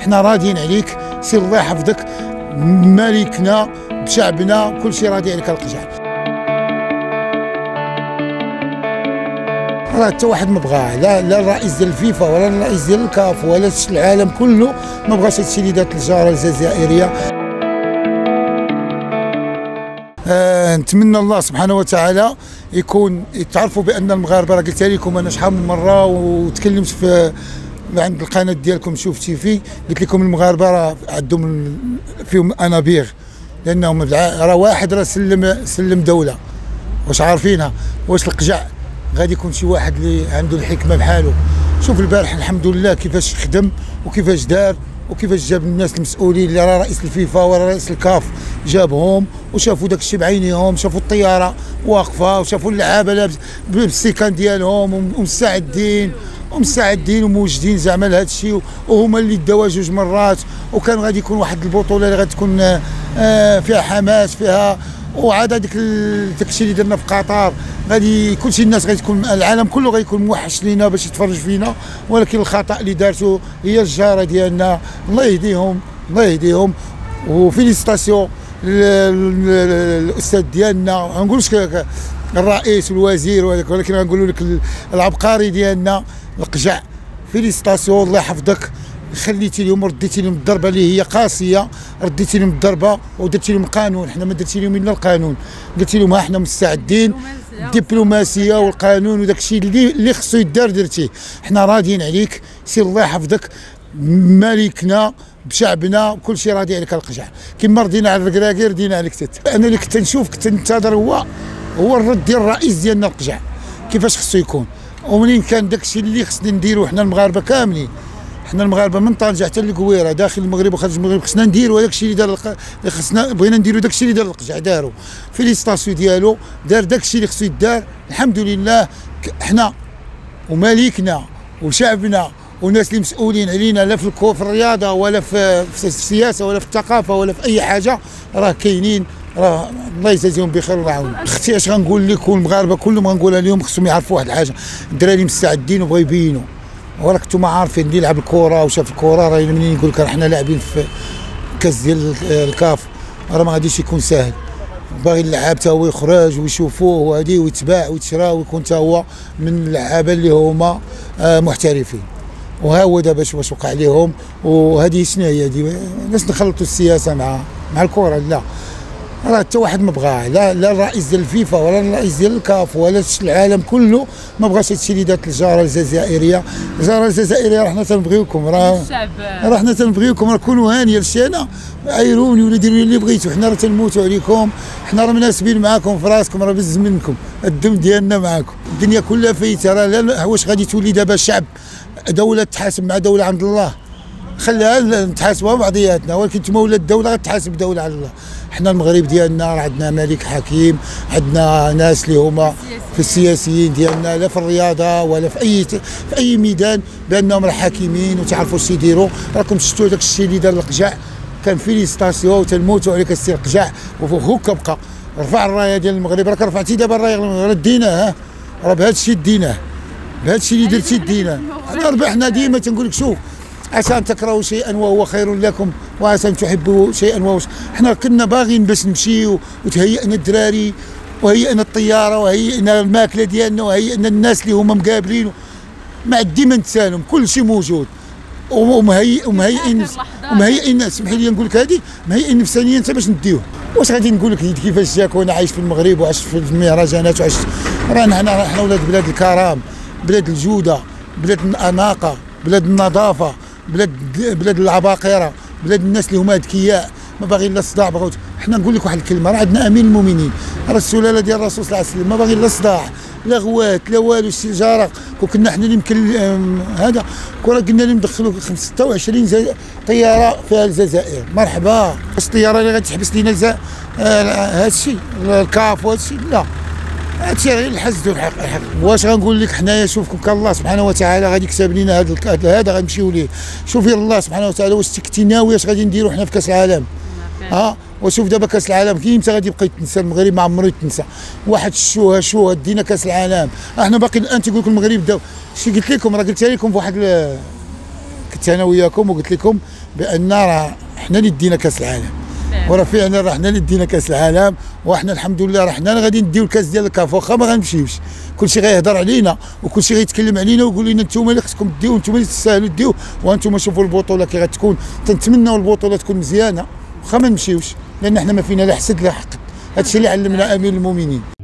حنا راضيين عليك، سير الله يحفظك، ملكنا بشعبنا كل شيء راضي عليك القجع. راه حتى واحد ما بغاه، لا الرئيس ديال الفيفا ولا الرئيس ديال الكاف ولا العالم كله ما بغاش هادشي اللي دارت الجاره الجزائريه. نتمنى الله سبحانه وتعالى يكون تعرفوا بان المغاربه، راه قلت لكم انا شحال من مره وتكلمت في عند القناه ديالكم شفتي فيه، قلت لكم المغاربه راه عندهم فيهم انابيغ، لانهم راه واحد راه سلم دوله، واش عارفينها؟ واش القجع غادي يكون شي واحد اللي عنده الحكمه بحاله؟ شوف البارح الحمد لله كيفاش خدم وكيفاش دار وكيفاش جاب الناس المسؤولين، اللي راه رئيس الفيفا ولا رئيس الكاف جابهم وشافوا داك الشيء بعينيهم، شافوا الطياره واقفه وشافوا اللعابه لابس بالسيكان ديالهم ومستعدين وموجدين زعما لهذا الشيء، وهما اللي داوها 2 مرات، وكان غادي يكون واحد البطوله اللي غادي تكون فيها حماس فيها، وعاد داك الشيء اللي درنا في قطر غادي كلشي الناس غادي تكون العالم كله غادي يكون موحش لينا باش يتفرج فينا، ولكن الخطا اللي دارته هي الجاره ديالنا. الله يهديهم وفيليسيتاسيون الاستاذ ديالنا، ما نقولش الرئيس والوزير ولكن غنقولوا لك العبقري ديالنا القجع، فيليسيتاسيون الله يحفظك. خليتي لهم رديتي لهم الضربه اللي هي قاسيه، رديتي لهم الضربه ودرتي لهم قانون، حنا ما درتي لهم الا القانون، قلتي لهم ها حنا مستعدين، الدبلوماسيه والقانون وداك الشيء اللي خصو يدار درتيه، حنا راضيين عليك، سير الله يحفظك، ملكنا بشعبنا كل شيء راضي عليك القجع، كما رضينا على الركراكي رضينا عليك انت. انا اللي كنت نشوف كنت ننتظر هو الرد ديال الرئيس ديالنا القجع كيفاش خصو يكون، ومنين كان داك الشيء اللي خصنا نديرو حنا المغاربه كاملين، حنا المغاربه من طنجه حتى للقويره داخل المغرب وخارج المغرب خصنا نديروا هذاك الشيء اللي دار، خصنا بغينا نديروا داك الشيء اللي دار القجع داروا، فيليسيتاسيون ديالو دار داك الشيء اللي خصو يدار. الحمد لله حنا وملكنا وشعبنا والناس اللي مسؤولين علينا لا في الرياضه ولا في السياسه ولا في الثقافه ولا في اي حاجه راه كاينين، راه الله يجازيهم بخير والله يعاونهم. اختي اش غنقول لك، والمغاربه كلهم غنقولها لهم، خصهم يعرفوا واحد الحاجه، الدراري مستعدين وبغاو يبينوا، وراك نتوما عارفين اللي يلعب الكره وشاف الكره راه منين يقول لك حنا لاعبين في كاس ديال الكاف راه ما غاديش يكون ساهل، باغي اللعاب تا هو يخرج ويشوفوه وهادي ويتباع ويتشرى ويكون تا هو من اللعابه اللي هما محترفين. وها هو دابا واش وقع لهم، وهذه شنو هي هذه؟ علاش نخلطوا السياسه مع الكره؟ لا راه حتى واحد ما بغاه، لا الرئيس ديال الفيفا ولا الرئيس ديال الكاف ولا العالم كله ما بغاش هادشي اللي دارت الجاره الجزائريه. الجاره الجزائريه راه حنا تنبغيوكم، راه حنا تنبغيوكم، راه كونوا هانيه لشينا، عايروني ولا ديروا اللي بغيتوا، حنا راه تنموتوا عليكم، حنا راه مناسبين معاكم في راسكم، راه بز منكم الدم ديالنا معاكم، الدنيا كلها فايته، راه واش غادي تولي دابا شعب دوله تحاسب مع دوله عند الله؟ خليها نتحاسبوا بعضياتنا، ولكن نتوما ولات الدوله غتحاسب دوله على الله. حنا المغرب ديالنا راه عندنا ملك حكيم، عندنا ناس اللي هما في السياسيين ديالنا لا في الرياضه ولا في اي ميدان بانهم راه حاكمين وتعرفوا اش يديروا. راكم شفتوا داك الشيء اللي دار القجع، كان فيليسيتاسيون وتنموتوا عليك السي القجع، وهكا بقى رفع الرايه ديال المغرب، راك رفعتي دابا الرايه ديناه، راه بهذا الشيء ديناه، بهذا الشيء اللي درتي ديناه. انا ربحنا ديما تنقول لك شوف، عسى ان تكرهوا شيئا وهو خير لكم وعسى ان تحبوا شيئا وهو حنا كنا باغيين باش نمشيو وتهيئنا الدراري وهيئنا الطياره وهيئنا الماكله ديالنا وهيئنا الناس اللي هما مقابلين، ما عندي ما نتسالم، كل شيء موجود ومهيئين اسمحي لي نقول لك هذه مهيئين نفسانيا حتى باش نديوه. واش غادي نقول لك كيفاش جاك وانا عايش في المغرب وعشت في المهرجانات وعشت، رانا حنا ولاد بلاد الكرم، بلاد الجوده، بلاد الاناقه، بلاد النظافه، بلاد العباقره، بلاد الناس اللي هما اذكياء، ما باغيين لا صداع. حنا نقول لك واحد الكلمه، راه عندنا امين المؤمنين، راه السلاله ديال الرسول صلى الله عليه وسلم، ما باغيين لا صداع لا غوات لا والو. الشجره وكنا حنا اللي يمكن هذا كنا قلنا لهم ندخلوا 26 طياره فيها الجزائر، مرحبا. واش الطياره اللي غتحبس لينا هذا الشيء الكاف وهذا الشيء؟ لا، هادشي غير الحسد والحق. واش غنقول لك حنايا شوفكم كان الله سبحانه وتعالى غادي يكتب لينا هذا غنمشيو ليه. شوفي الله سبحانه وتعالى واش كنتي ناوي اش غادي نديروا حنا في كاس العالم؟ وشوف دابا كاس العالم كي متى غادي يبقى يتنسى المغرب؟ ما عمرو يتنسى. واحد شو دينا كاس العالم، احنا باقي الان تيقول لك المغرب داو. شي قلت لكم، راه قلت لكم في واحد كنت انا وياكم وقلت لكم بان راه حنا اللي دينا كاس العالم، وراه فعلا راه حنا اللي دينا كاس العالم، وحنا الحمد لله راه حنا غادي نديو الكاس ديال الكاف، واخا ما غنمشيوش كلشي غيهضر علينا وكلشي غيتكلم علينا ويقول لنا انتم اللي خصكم ديو، انتم اللي تستاهلوا ديو، وانتم شوفوا البطوله كي غتكون. تنتمناو البطوله تكون مزيانه واخا ما نمشيوش، لان حنا ما فينا لا حسد لا حقد. هادشي اللي علمنا امير المؤمنين.